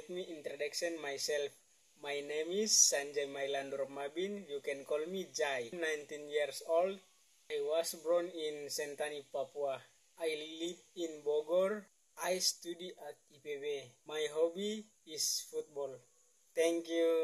me introduction myself. My name is Sanjay Mailandur Mabin. You can call me Jai. 19 years old. I was born in Sentani, Papua. I live in Bogor. I study at IPB. My hobby is football. Thank you.